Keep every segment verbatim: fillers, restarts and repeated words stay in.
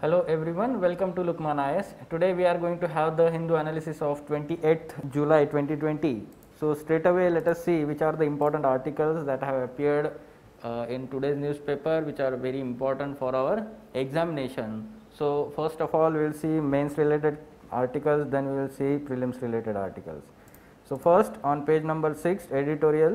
Hello everyone, welcome to Lukman I A S. Today we are going to have the Hindu analysis of twenty-eighth July twenty twenty. So straight away let us see which are the important articles that have appeared uh, in today's newspaper, which are very important for our examination. So first of all we will see mains related articles, then we will see prelims related articles. So first on page number six, editorial,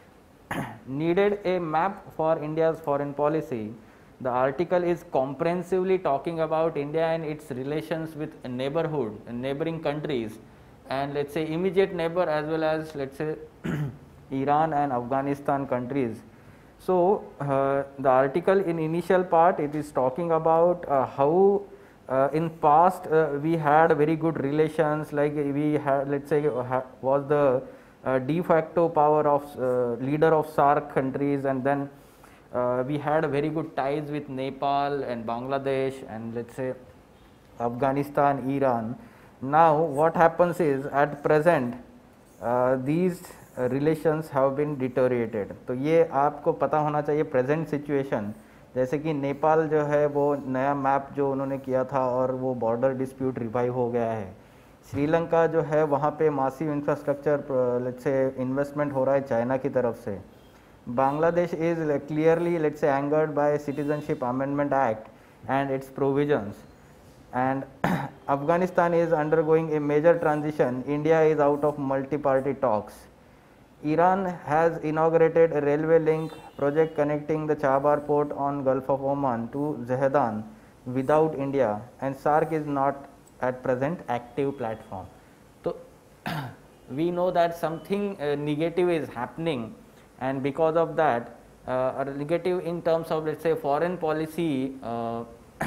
needed a map for India's foreign policy. The article is comprehensively talking about India and its relations with neighborhood and neighboring countries, and let's say immediate neighbor as well as let's say Iran and Afghanistan countries. So uh, the article in initial part, it is talking about uh, how uh, in past uh, we had very good relations, like we had, let's say uh, was the uh, de facto power of uh, leader of SAARC countries, and then Uh, we had very good ties with Nepal and Bangladesh and let's say Afghanistan, Iran. Now what happens is at present uh, these uh, relations have been deteriorated. तो ये आपको पता होना चाहिए present situation, जैसे कि नेपाल जो है वो नया मैप जो उन्होंने किया था और वो बॉर्डर डिस्प्यूट रिवाइव हो गया है. श्रीलंका जो है वहाँ पे massive infrastructure let's say investment हो रहा है चाइना की तरफ से. Bangladesh is clearly, let's say, angered by Citizenship Amendment Act and its provisions, and Afghanistan is undergoing a major transition. India is out of multi-party talks. Iran has inaugurated a railway link project connecting the Chabahar port on Gulf of Oman to Zahedan without India, and SAARC is not at present active platform. So we know that something uh, negative is happening, and because of that uh, a negative in terms of let's say foreign policy uh,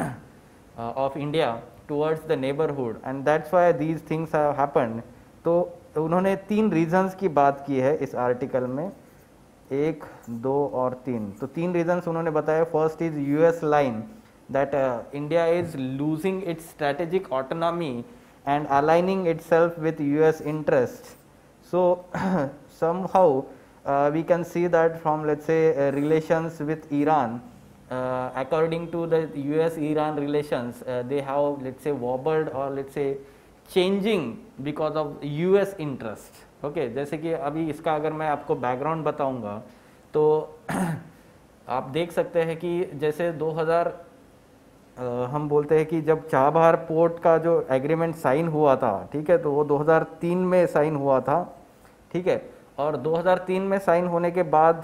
uh, of India towards the neighborhood, and that's why these things have happened. तो उन्होंने तीन reasons की बात की है इस article में, एक दो और तीन. तो तीन रीजंस उन्होंने बताया. First is US line that India is losing its strategic autonomy and aligning itself with US interest. So somehow Uh, we can see that from let's say uh, relations with Iran, uh, according to the U S Iran relations, uh, they have let's say wobbled or let's say changing because of U S interest. Okay, जैसे कि अभी इसका अगर मैं आपको background बताऊंगा तो आप देख सकते हैं कि जैसे दो हज़ार uh, हम बोलते हैं कि जब चाबहार पोर्ट का जो एग्रीमेंट साइन हुआ था, ठीक है, तो वो दो हज़ार तीन में साइन हुआ था, ठीक है, और दो हज़ार तीन में साइन होने के बाद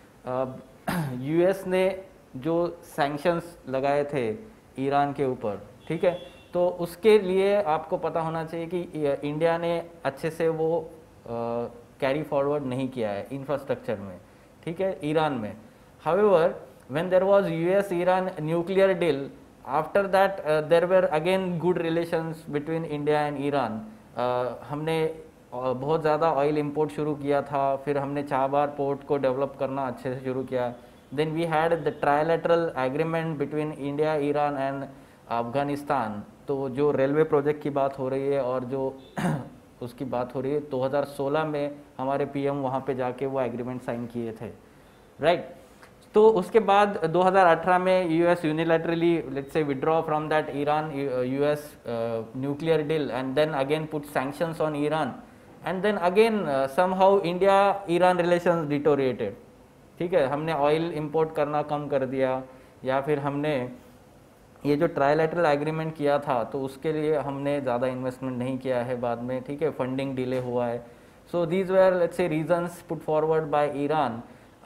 यूएस ने जो सैंक्शंस लगाए थे ईरान के ऊपर, ठीक है, तो उसके लिए आपको पता होना चाहिए कि इंडिया ने अच्छे से वो कैरी फॉरवर्ड नहीं किया है इंफ्रास्ट्रक्चर में, ठीक है, ईरान में. However when there was US Iran nuclear deal, after that there were again good relations between India and Iran. हमने बहुत ज़्यादा ऑयल इंपोर्ट शुरू किया था, फिर हमने चाबहार पोर्ट को डेवलप करना अच्छे से शुरू किया. Then we had the trilateral agreement between India, Iran and Afghanistan. तो जो रेलवे प्रोजेक्ट की बात हो रही है और जो उसकी बात हो रही है, दो हज़ार सोलह में हमारे पीएम वहाँ पे जाके वो एग्रीमेंट साइन किए थे, राइट. तो उसके बाद दो हज़ार अठारह में US unilaterally let's say withdraw from that Iran US nuclear deal and then again put sanctions on Iran, and then again somehow India Iran relations deteriorated. ठीक है, हमने ऑयल इंपोर्ट करना कम कर दिया, या फिर हमने ये जो ट्रायलैटरल एग्रीमेंट किया था तो उसके लिए हमने ज़्यादा इन्वेस्टमेंट नहीं किया है बाद में, ठीक है, फंडिंग डिले हुआ है. So these were let's say reasons put forward by Iran,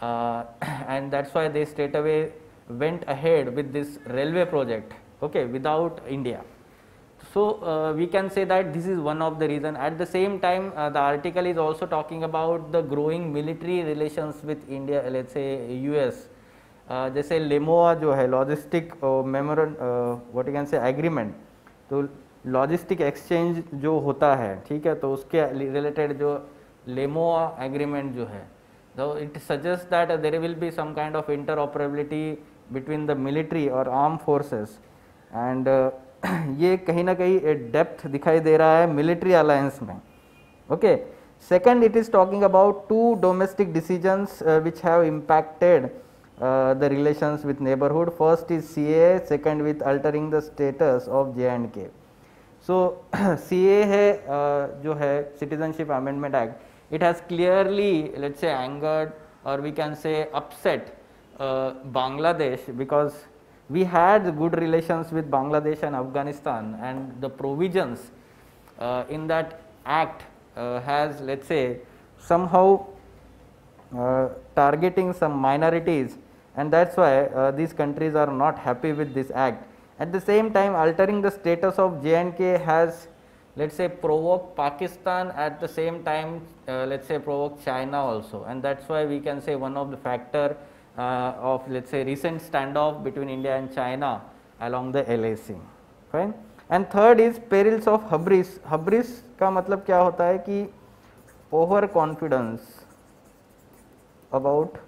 and that's why they straight away went ahead with this railway project, okay, without India. So uh, we can say that this is one of the reason. At the same time, uh, the article is also talking about the growing military relations with India, let's say U S. uh, जैसे LEMOA जो है logistic memorandum what you can say agreement, तो logistic exchange जो होता है, ठीक है, तो उसके रिलेटेड जो लेमोआ एग्रीमेंट जो है, तो it suggest that there will be some kind of interoperability between the military और आर्म फोर्सेस, एंड ये कहीं ना कहीं डेप्थ दिखाई दे रहा है मिलिट्री अलायंस में. Okay, second, it is talking about two domestic decisions which have impacted uh, the relations with neighborhood. First is C A A, second with altering the status of J and K. So C A A है uh, जो है Citizenship Amendment Act, it has clearly, let's say, angered or we can say upset uh, Bangladesh, because we had good relations with Bangladesh and Afghanistan, and the provisions uh, in that act uh, has, let's say, somehow uh, targeting some minorities, and that's why uh, these countries are not happy with this act. At the same time, altering the status of J and K has, let's say, provoked Pakistan, at the same time uh, let's say provoked China also, and that's why we can say one of the factor uh, of, let's say, recent standoff between India and China along the L A C. Fine. And third is perils of hubris. Hubris का मतलब क्या होता है कि over confidence about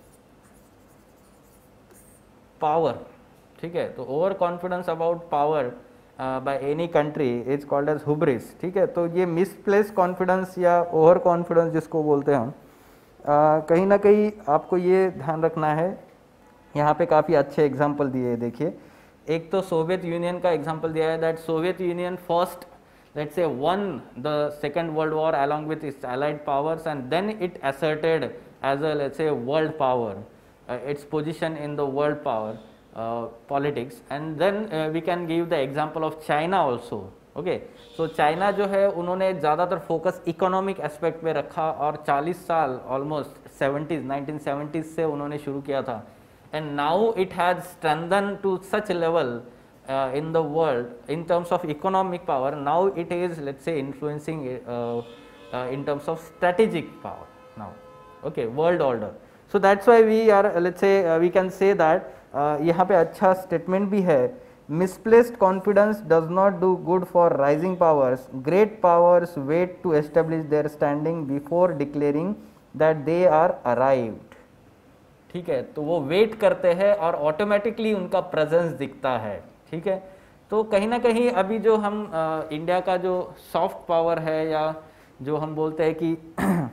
power. ठीक है, तो over confidence about power by any country is called as hubris. ठीक है, तो ये मिसप्लेस कॉन्फिडेंस या ओवर कॉन्फिडेंस जिसको बोलते हैं हम, uh, कहीं ना कहीं आपको ये ध्यान रखना है. यहाँ पे काफ़ी अच्छे एग्जाम्पल दिए हैं. देखिए, एक तो सोवियत यूनियन का एग्जाम्पल दिया है, that Soviet Union first, let's say, won the second world war along with its allied powers, and then it asserted as a, let's say, world power, uh, its position in the world power uh, politics. And then uh, we can give the example of China also. Okay, so China जो है उन्होंने ज़्यादातर focus economic aspect पे रखा, और चालीस साल almost seventies nineteen seventies से उन्होंने शुरू किया था, and now it has strengthened to such a level Uh, in the world in terms of economic power. Now it is, let's say, influencing uh, uh, in terms of strategic power now. Okay, world order. So that's why we are, uh, let's say, uh, we can say that uh, यहाँ पे अच्छा statement भी है, misplaced confidence does not do good for rising powers. Great powers wait to establish their standing before declaring that they are arrived. ठीक है, तो वो wait करते हैं और ऑटोमेटिकली उनका प्रेजेंस दिखता है. ठीक है, तो कहीं ना कहीं अभी जो हम आ, इंडिया का जो सॉफ्ट पावर है, या जो हम बोलते हैं कि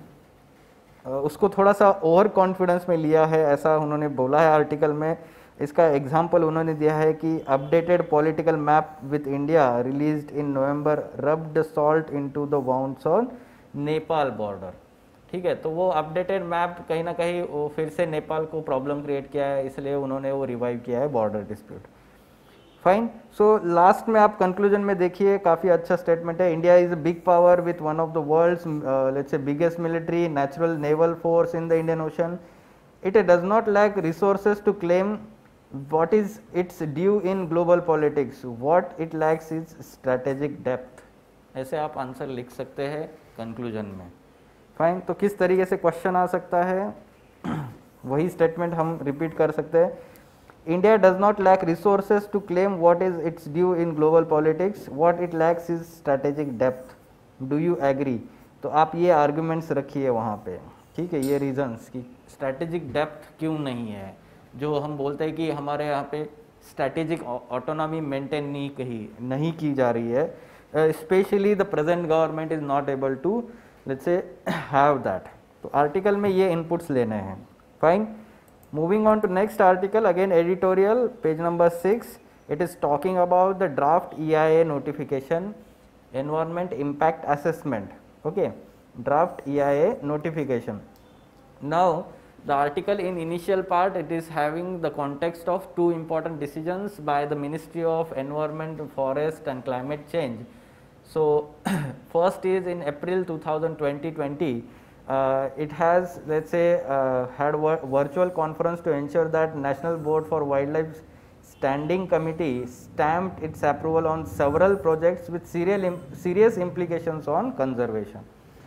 उसको थोड़ा सा ओवर कॉन्फिडेंस में लिया है, ऐसा उन्होंने बोला है आर्टिकल में. इसका एग्जांपल उन्होंने दिया है कि updated political map with India released in November rubbed salt into the wounds on Nepal border. ठीक है, तो वो अपडेटेड मैप कहीं ना कहीं वो फिर से नेपाल को प्रॉब्लम क्रिएट किया है, इसलिए उन्होंने वो रिवाइव किया है border dispute. Fine. So last में आप कंक्लूजन में देखिए, काफ़ी अच्छा स्टेटमेंट है. India is a big power with one of the world's, let's say, biggest military natural naval force in the Indian Ocean. It does not lack resources to claim what is its due in global politics. What it lacks is strategic depth. ऐसे आप answer लिख सकते हैं conclusion में. Fine. तो किस तरीके से क्वेश्चन आ सकता है, वही स्टेटमेंट हम रिपीट कर सकते हैं. India does not lack resources to claim what is its due in global politics. What it lacks is strategic depth. Do you agree? तो आप ये आर्ग्यूमेंट्स रखिए वहाँ पे. ठीक है, ये रीजंस कि स्ट्रैटेजिक डेप्थ क्यों नहीं है, जो हम बोलते हैं कि हमारे यहाँ पे स्ट्रैटेजिक ऑटोनॉमी मेंटेन नहीं कही नहीं की जा रही है. Specially the present government is not able to, let's say, have that. तो आर्टिकल में ये इनपुट्स लेने हैं. Fine. Moving on to next article, again editorial, page number six. It is talking about the draft E I A notification, environment impact assessment. Okay, draft E I A notification. Now the article in initial part, it is having the context of two important decisions by the Ministry of Environment, Forest and Climate Change. So first is in April two thousand twenty. Uh, it has, let's say, uh, had virtual conference to ensure that National Board for Wildlife Standing Committee stamped its approval on several projects with serial im serious implications on conservation.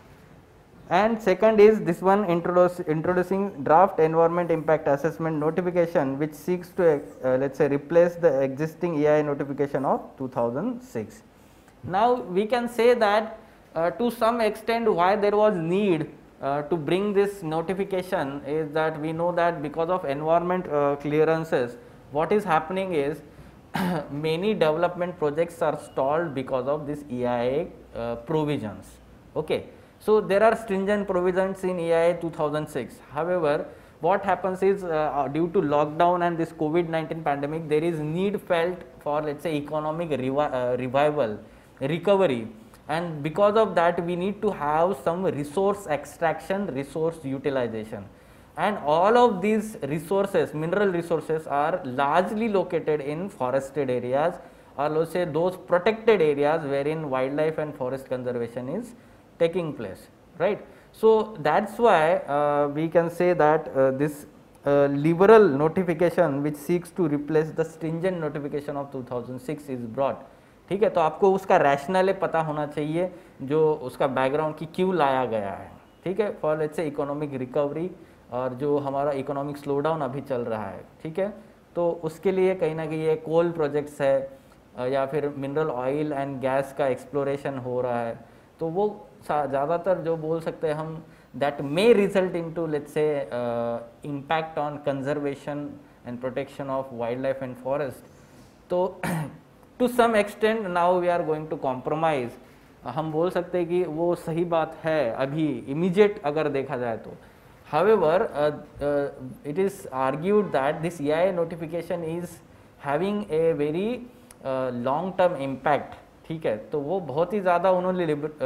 And second is this one, introduce, introducing draft environment impact assessment notification, which seeks to uh, let's say replace the existing E I A notification of two thousand six. Now we can say that uh, to some extent why there was need Uh, to bring this notification is that we know that because of environment uh, clearances, what is happening is many development projects are stalled because of this E I A uh, provisions. Okay, so there are stringent provisions in E I A two thousand six. However, what happens is uh, due to lockdown and this COVID nineteen pandemic, there is need felt for, let's say, economic revi uh, revival, recovery, and because of that we need to have some resource extraction, resource utilization, and all of these resources, mineral resources, are largely located in forested areas, or let's say those protected areas wherein wildlife and forest conservation is taking place, right? So that's why uh, we can say that uh, this uh, liberal notification which seeks to replace the stringent notification of two thousand six is brought. ठीक है, तो आपको उसका rational पता होना चाहिए, जो उसका बैकग्राउंड की क्यों लाया गया है, ठीक है, for let's say economic recovery, और जो हमारा इकोनॉमिक स्लो डाउन अभी चल रहा है, ठीक है, तो उसके लिए कहीं ना कहीं ये कोल प्रोजेक्ट्स है या फिर मिनरल ऑयल एंड गैस का एक्सप्लोरेशन हो रहा है, तो वो ज़्यादातर जो बोल सकते हैं हम, that may result in to let's say impact on conservation and protection of wildlife and forest. तो to some extent now we are going to compromise, हम बोल सकते हैं कि वो सही बात है अभी इमीडिएट अगर देखा जाए तो. However, uh, uh, it is argued that this E I A notification is having a very uh, long term impact, ठीक है, तो वो बहुत ही ज़्यादा उन्होंने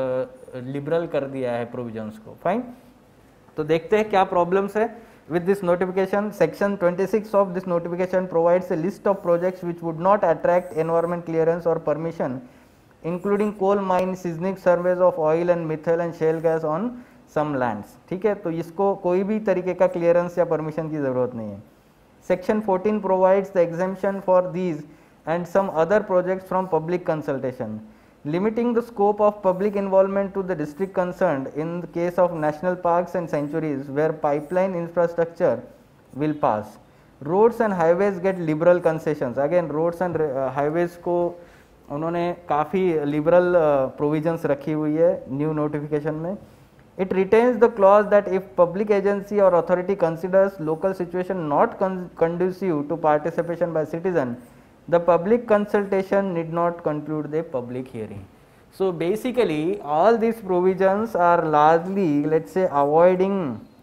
लिबरल कर दिया है प्रोविजंस को. फाइन, तो देखते हैं क्या प्रॉब्लम्स है with this notification. Section twenty-six of this notification provides a list of projects which would not attract environment clearance or permission, including coal mine, seismic surveys of oil and methyl and shale gas on some lands. ठीक है, तो इसको कोई भी तरीके का clearance या permission की ज़रूरत नहीं है. Section fourteen provides the exemption for these and some other projects from public consultation, limiting the scope of public involvement to the district concerned in the case of national parks and sanctuaries where pipeline infrastructure will pass. Roads and highways get liberal concessions. Again, roads and uh, highways को उन्होंने काफ़ी liberal uh, provisions रखी हुई है new notification में. It retains the clause that if public agency or authority considers local situation not con conducive to participation by citizen, the public consultation need not conclude the public hearing. So basically all these provisions are largely, let's say, avoiding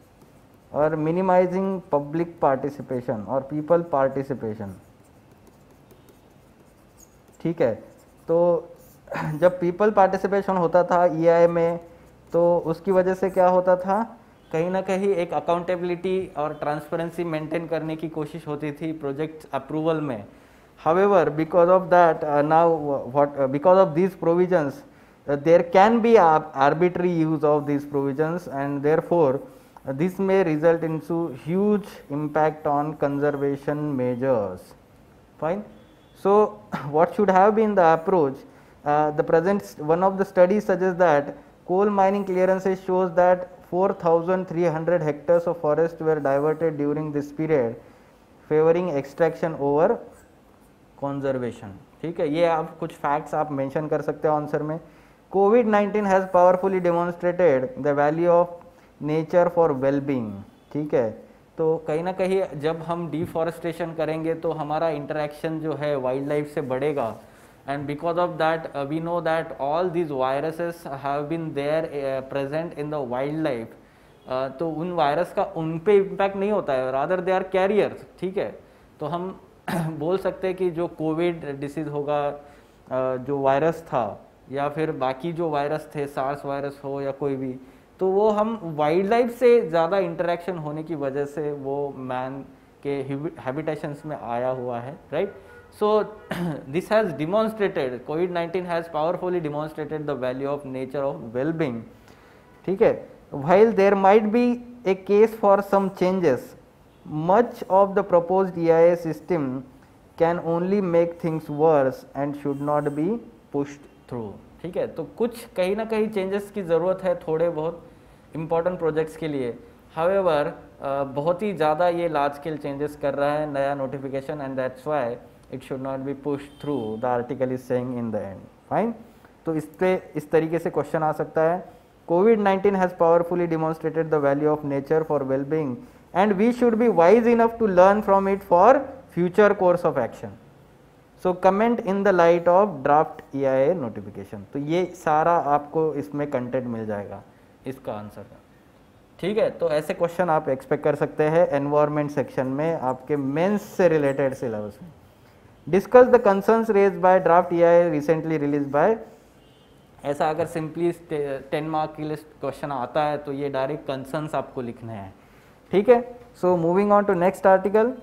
or minimizing public participation or people participation. ठीक है, तो जब people participation होता था E I A में, तो उसकी वजह से क्या होता था, कहीं ना कहीं एक अकाउंटेबिलिटी और ट्रांसपेरेंसी मेंटेन करने की कोशिश होती थी प्रोजेक्ट अप्रूवल में. However, because of that, uh, now what uh, because of these provisions, uh, there can be arbitrary use of these provisions, and therefore uh, this may result into huge impact on conservation measures. Fine. So what should have been the approach? Uh, the present one of the studies suggests that coal mining clearances shows that four thousand three hundred hectares of forest were diverted during this period, favoring extraction over conservation. ठीक है, ये आप कुछ facts आप mention कर सकते हो answer में. COVID nineteen has powerfully demonstrated the value of nature for well-being. ठीक है, तो कहीं ना कहीं जब हम डिफॉरेस्टेशन करेंगे तो हमारा इंटरेक्शन जो है वाइल्ड लाइफ से बढ़ेगा, and because of that uh, we know that all these viruses have been there uh, present in the wildlife. uh, तो उन वायरस का उन पे इम्पैक्ट नहीं होता है, रादर दे आर कैरियर्स. ठीक है, तो हम बोल सकते हैं कि जो कोविड डिसीज़ होगा, uh, जो वायरस था या फिर बाकी जो वायरस थे, सार्स वायरस हो या कोई भी, तो वो हम वाइल्ड लाइफ से ज़्यादा इंटरेक्शन होने की वजह से वो मैन के हैबिटेशंस में आया हुआ है, right. So this has demonstrated, COVID nineteen has powerfully demonstrated the value of nature of well-being. ठीक है, while there might be a case for some changes, much of the proposed E I A system can only make things worse and should not be pushed through. ठीक है, तो कुछ कहीं ना कहीं changes की ज़रूरत है थोड़े बहुत इम्पोर्टेंट प्रोजेक्ट्स के लिए. However, uh, बहुत ही ज़्यादा ये लार्ज स्केल चेंजेस कर रहा है नया notification, and that's why it should not be pushed through, the article is saying in the end. Fine. तो इस पे इस तरीके से क्वेश्चन आ सकता है. COVID nineteen has powerfully demonstrated the value of nature for well-being and we should be wise enough to learn from it for future course of action. So comment in the light of draft E I A notification. तो ये सारा आपको इसमें content मिल जाएगा इसका answer का. ठीक है, तो ऐसे क्वेश्चन आप एक्सपेक्ट कर सकते हैं एनवायरमेंट सेक्शन में आपके मेंस से रिलेटेड सिलेबस में। Discuss the concerns raised by draft E I recently release by, ऐसा अगर सिंपली टेन मार्क की लिस्ट क्वेश्चन आता है तो ये डायरेक्ट कंसर्न्स आपको लिखने हैं। ठीक है, so moving on to next article,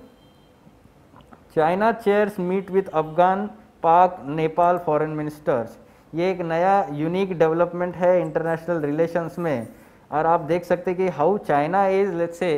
China chairs meet with Afghan Pak Nepal foreign ministers. ये एक नया यूनिक डेवलपमेंट है इंटरनेशनल रिलेशंस में, और आप देख सकते हैं कि how China is let's say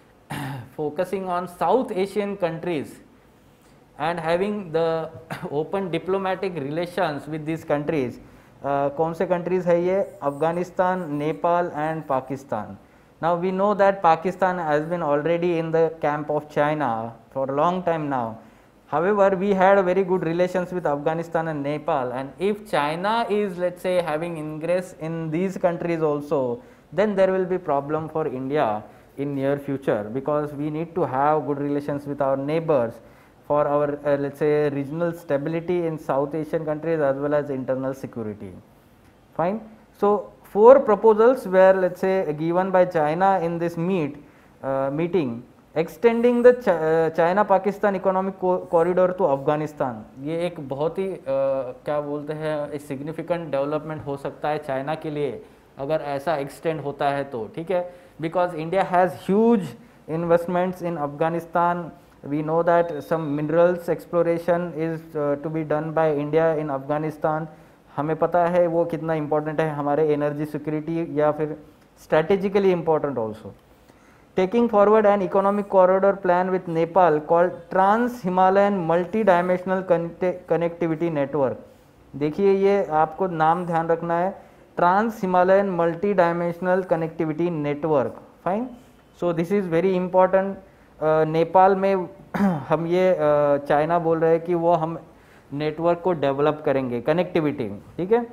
focusing on South Asian countries and having the open diplomatic relations with these countries. uh, कौन से countries है ये? Afghanistan, Nepal and Pakistan. Now we know that Pakistan has been already in the camp of China for a long time now. However, we had a very good relations with Afghanistan and Nepal, and if China is let's say having ingress in these countries also, then there will be problem for India in near future, because we need to have good relations with our neighbors for our uh, let's say regional stability in South Asian countries as well as internal security. Fine. So four proposals were let's say given by China in this meet uh, meeting, extending the Ch uh, China Pakistan economic co corridor to Afghanistan. ये एक बहुत ही uh, क्या बोलते हैं एक significant development हो सकता है चाइना के लिए अगर ऐसा extend होता है तो, ठीक है, because India has huge investments in Afghanistan. We know that some minerals exploration is uh, to be done by India in Afghanistan. हमें पता है वो कितना important है हमारे energy security या फिर strategically important also. Taking forward an economic corridor plan with Nepal called Trans-Himalayan Multi-Dimensional Connectivity Network. देखिए ये आपको नाम ध्यान रखना है, Trans-Himalayan Multi-Dimensional Connectivity Network. Fine. So this is very important. Nepal uh, में हम ये चाइना uh, बोल रहे हैं कि वो हम नेटवर्क को डेवलप करेंगे, कनेक्टिविटी, ठीक है।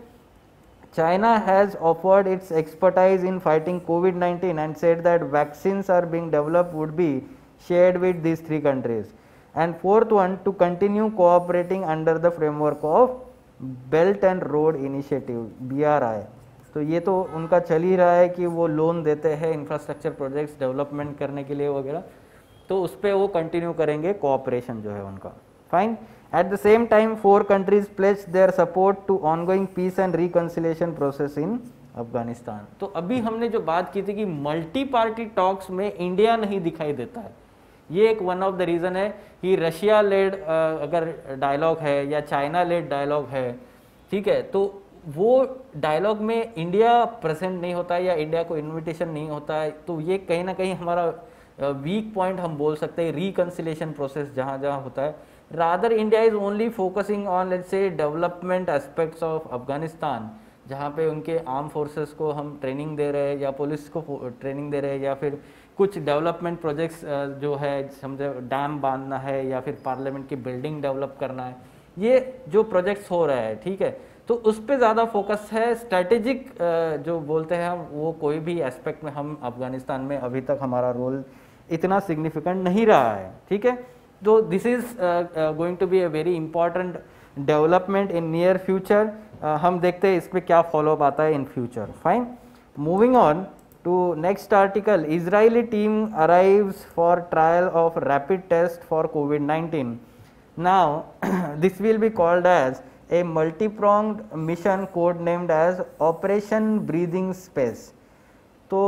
China has offered its expertise in fighting COVID nineteen and said that vaccines are being developed would be shared with this three countries. And fourth one, to continue cooperating under the framework of Belt and Road Initiative, B R I. तो ये तो उनका चल ही रहा है कि वो loan देते हैं इंफ्रास्ट्रक्चर प्रोजेक्ट्स डेवलपमेंट करने के लिए वगैरह, तो उस पर वो कंटिन्यू करेंगे कोऑपरेशन जो है उनका। Fine. At the same time four countries pledge their support to ongoing peace and reconciliation process in Afghanistan. तो अभी हमने जो बात की थी कि मल्टी पार्टी टॉक्स में इंडिया नहीं दिखाई देता है, ये एक वन ऑफ द रीज़न है कि रशिया लेड अगर डायलॉग है या चाइना लेड डायलॉग है, ठीक है, तो वो डायलॉग में इंडिया प्रेजेंट नहीं होता है या इंडिया को इन्विटेशन नहीं होता है, तो ये कहीं ना कहीं हमारा वीक पॉइंट हम बोल सकते हैं रिकंसिलिएशन प्रोसेस जहाँ जहाँ होता है। Rather India is only focusing on let's say development aspects of Afghanistan, जहाँ पे उनके आर्म फोर्सेस को हम ट्रेनिंग दे रहे हैं या पुलिस को ट्रेनिंग दे रहे हैं या फिर कुछ डेवलपमेंट प्रोजेक्ट्स जो है समझे डैम बांधना है या फिर पार्लियामेंट की बिल्डिंग डेवलप करना है, ये जो प्रोजेक्ट्स हो रहे हैं, ठीक है, तो उस पर ज़्यादा फोकस है। स्ट्रैटेजिक जो बोलते हैं वो कोई भी एस्पेक्ट में हम अफगानिस्तान में अभी तक हमारा रोल इतना सिग्निफिकेंट नहीं रहा है, ठीक है। तो this is going to be a very important development in near future. हम देखते हैं इस पर क्या फॉलोअप आता है in future. Fine. Moving on to next article, Israeli team arrives for trial of rapid test for COVID nineteen. Now this will be called as a multi-pronged mission code named as Operation Breathing Space। तो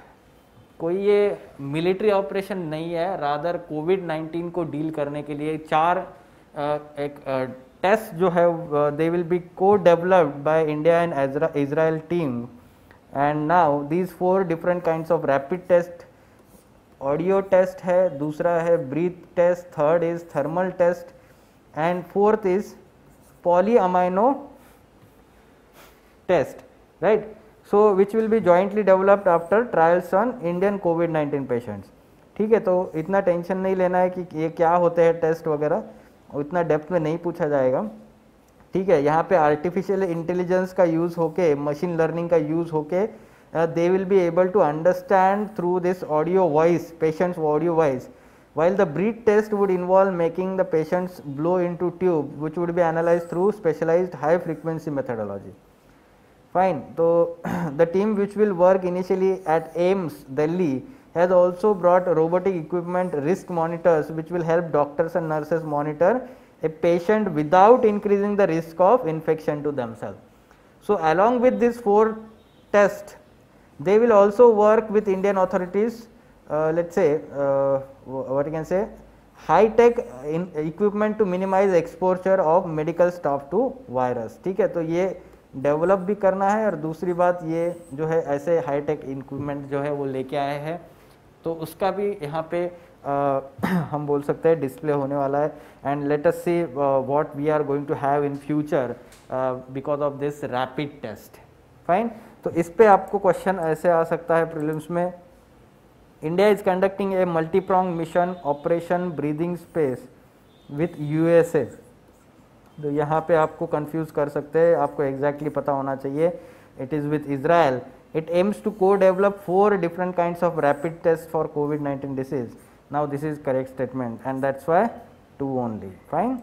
कोई ये military operation नहीं है, rather COVID nineteen को deal करने के लिए चार एक टेस्ट जो है they will be co developed by India and Israel team. And now these four different kinds of rapid test, audio test है, दूसरा है breath test, third is thermal test and fourth is polyamino test, right? So which will be jointly developed after trials on Indian COVID nineteen patients। ठीक है, तो इतना tension नहीं लेना है कि ये क्या होते हैं टेस्ट वगैरह, उतना डेप्थ में नहीं पूछा जाएगा, ठीक है। यहाँ पे आर्टिफिशियल इंटेलिजेंस का यूज़ होके, मशीन लर्निंग का यूज़ होके they will be able to understand through this audio voice, patients audio voice, while the breath test would involve making the patients blow into tube which would be analyzed through specialized high frequency methodology। Fine. So the team which will work initially at AIIMS Delhi has also brought robotic equipment, risk monitors, which will help doctors and nurses monitor a patient without increasing the risk of infection to themselves. So along with these four tests, they will also work with Indian authorities, uh, let's say, uh, what you can say, high tech in equipment to minimize exposure of medical staff to virus. ठीक है, तो ये develop भी करना है, और दूसरी बात ये जो है ऐसे हाई टेक इक्विपमेंट जो है वो लेके आए हैं, तो उसका भी यहाँ पे आ, हम बोल सकते हैं डिस्प्ले होने वाला है. And let us see what we are going to have in future because of this rapid test. Fine. तो इस पे आपको क्वेश्चन ऐसे आ सकता है प्रीलिम्स में. India is conducting a multi prong mission operation breathing space with USA. तो यहाँ पे आपको कंफ्यूज कर सकते हैं, आपको एग्जैक्टली exactly पता होना चाहिए. It is with Israel. It aims to co-develop four different kinds of rapid tests for COVID nineteen disease. Now this is correct statement, and that's why two only. Fine.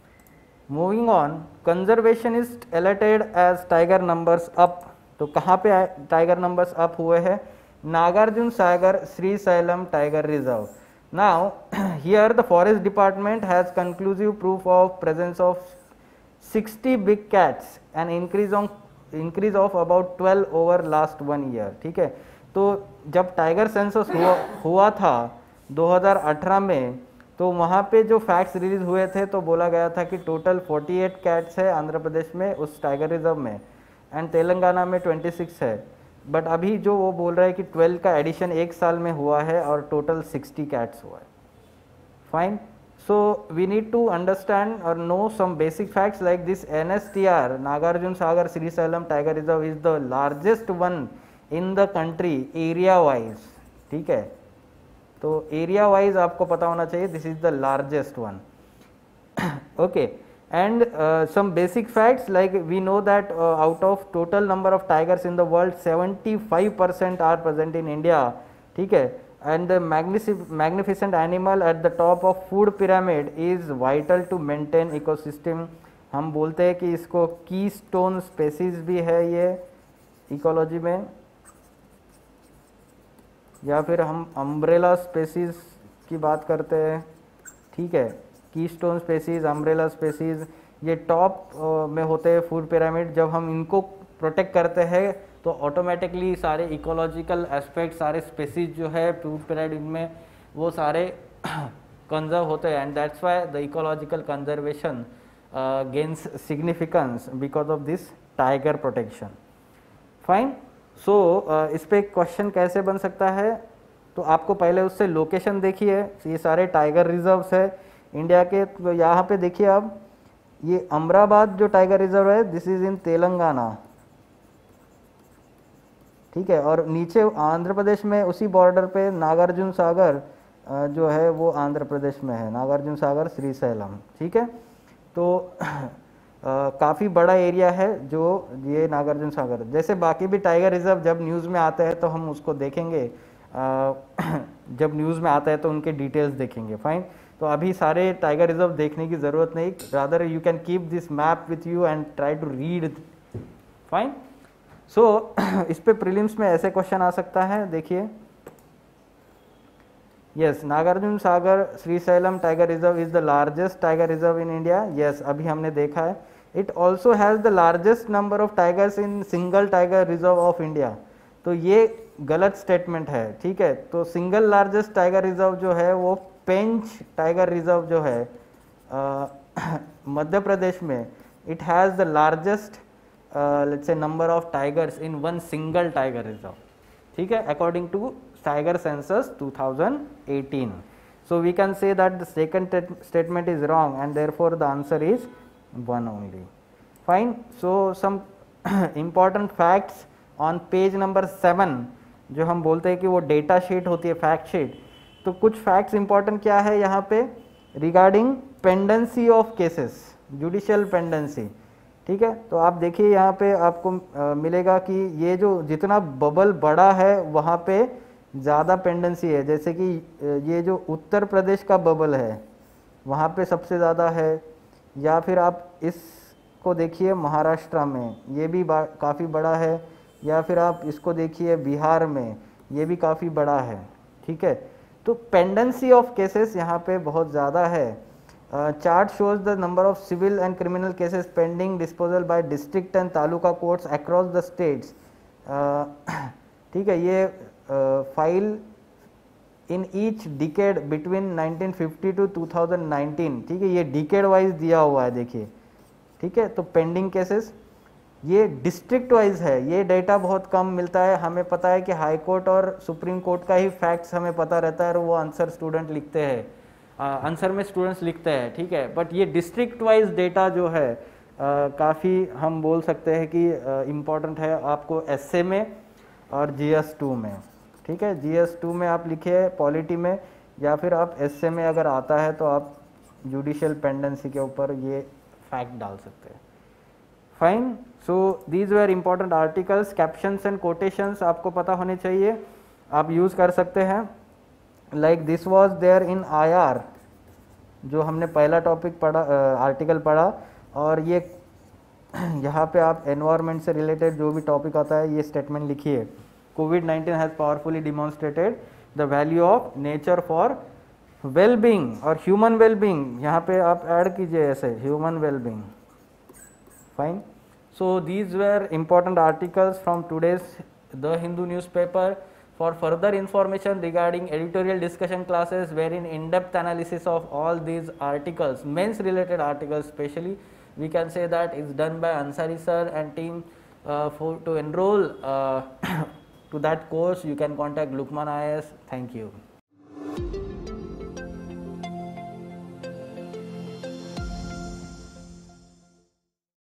Moving on, conservationists alerted as tiger numbers up. तो कहाँ पे tiger numbers up हुए हैं? Nagarjuna Sagar Srisailam tiger reserve. Now here the forest department has conclusive proof of presence of sixty big cats, an increase on increase of about twelve over last one year. ठीक है, तो जब tiger census हुआ हुआ था दो हज़ार अठारह में, तो वहाँ पे जो फैक्ट्स रिलीज हुए थे तो बोला गया था कि टोटल अड़तालीस कैट्स है आंध्र प्रदेश में उस टाइगर रिजर्व में, एंड तेलंगाना में छब्बीस है. बट अभी जो वो बोल रहा है कि ट्वेल्व का एडिशन एक साल में हुआ है और टोटल साठ कैट्स हुआ है. Fine. So we need to understand or know some basic facts like this. N S T R, Nagarjun Sagar Sri Sailam Tiger Reserve, is the largest one in the country area wise. ठीक है, तो area wise आपको पता होना चाहिए, this is the largest one. Okay, and uh, some basic facts like we know that uh, out of total number of tigers in the world, seventy-five percent are present in India. ठीक है, and the magnificent animal at the top of food pyramid is vital to maintain ecosystem. हम बोलते हैं कि इसको keystone species भी है ये इकोलॉजी में, या फिर हम अम्ब्रेला स्पेसीज की बात करते हैं. ठीक है, कीस्टोन स्पेसीज, अम्ब्रेला स्पेसीज, ये टॉप में होते हैं फूड पिरामिड. जब हम इनको प्रोटेक्ट करते हैं तो ऑटोमेटिकली सारे इकोलॉजिकल एस्पेक्ट, सारे स्पेसीज जो है फूड पिरामिड में वो सारे कंजर्व होते हैं, and that's why the ecological conservation gains significance because of this tiger protection. Fine. So इस पे क्वेश्चन कैसे बन सकता है, तो आपको पहले उससे लोकेशन देखिए. ये सारे टाइगर रिजर्व्स है इंडिया के. तो यहाँ पे देखिए अब ये अमराबाद जो टाइगर रिजर्व है, दिस इज इन तेलंगाना. ठीक है, और नीचे आंध्र प्रदेश में उसी बॉर्डर पे नागार्जुन सागर जो है वो आंध्र प्रदेश में है, नागार्जुन सागर श्री सैलम. ठीक है, तो काफ़ी बड़ा एरिया है जो ये नागार्जुन सागर. जैसे बाकी भी टाइगर रिजर्व जब न्यूज़ में आते हैं तो हम उसको देखेंगे, आ, जब न्यूज़ में आता है तो उनके डिटेल्स देखेंगे. फाइन. तो अभी सारे टाइगर रिजर्व देखने की ज़रूरत नहीं, rather you can keep this map with you and try to read. Fine. So इस पे प्रीलिम्स में ऐसे क्वेश्चन आ सकता है. देखिए, yes, Nagarjuna Sagar Srisailam tiger reserve is the largest tiger reserve in India. Yes, अभी हमने देखा है. It also has the largest number of tigers in single tiger reserve of India. तो ये गलत स्टेटमेंट है. ठीक है, तो सिंगल लार्जेस्ट टाइगर रिजर्व जो है वो पेंच टाइगर रिजर्व जो है मध्य प्रदेश में, it has the largest let's say number of tigers in one single tiger reserve. ठीक है, according to tiger census two thousand eighteen. So we can say that the second statement is wrong and therefore the answer is one only. Fine. So some important facts on page number seven, जो हम बोलते हैं कि वो data sheet होती है, fact sheet. तो कुछ फैक्ट्स इंपॉर्टेंट क्या है यहाँ पे regarding pendency of cases, judicial pendency. ठीक है, तो आप देखिए यहाँ पे आपको आ, मिलेगा कि ये जो जितना बबल बड़ा है वहाँ पे ज़्यादा पेंडेंसी है. जैसे कि ये जो उत्तर प्रदेश का बबल है वहाँ पे सबसे ज़्यादा है, या फिर आप इस को देखिए महाराष्ट्र में, ये भी काफ़ी बड़ा है, या फिर आप इसको देखिए बिहार में, ये भी काफ़ी बड़ा है, ठीक है। तो पेंडेंसी ऑफ केसेस यहाँ पे बहुत ज़्यादा है। Chart shows the number of civil and criminal cases pending disposal bye district and taluka courts across the states, ठीक है। ये file in each decade between nineteen fifty to two thousand nineteen, ठीक है, ये डिकेड वाइज दिया हुआ है, देखिए, ठीक है। तो पेंडिंग केसेस ये डिस्ट्रिक्ट वाइज है, ये डेटा बहुत कम मिलता है। हमें पता है कि हाई कोर्ट और सुप्रीम कोर्ट का ही फैक्ट्स हमें पता रहता है और वो आंसर स्टूडेंट लिखते हैं, आंसर में स्टूडेंट्स लिखते हैं, ठीक है। बट ये डिस्ट्रिक्ट वाइज डेटा जो है काफ़ी हम बोल सकते हैं कि इम्पॉर्टेंट है आपको एसए में और जीएस टू में, ठीक है। जीएस टू में आप लिखिए पॉलिटी में, या फिर आप एसए में अगर आता है तो आप जुडिशियल पेंडेंसी के ऊपर ये फैक्ट डाल सकते हैं। Fine, so these were important articles. Captions and quotations आपको पता होने चाहिए, आप यूज़ कर सकते हैं। Like this was there in IR, जो हमने पहला टॉपिक पढ़ा, आर्टिकल पढ़ा, और ये यहाँ पे आप एनवायरनमेंट से रिलेटेड जो भी टॉपिक आता है ये स्टेटमेंट लिखिए। COVID nineteen has powerfully demonstrated the value of nature for wellbeing और ह्यूमन वेलबींग, यहाँ पे आप ऐड कीजिए ऐसे human wellbeing. Fine, so these were important articles from today's The Hindu newspaper. For further information regarding editorial discussion classes wherein in-depth analysis of all these articles, men's related articles especially, we can say that it's done by Ansari sir and team. Uh, for to enroll uh, to that course you can contact Lukman I A S. Thank you.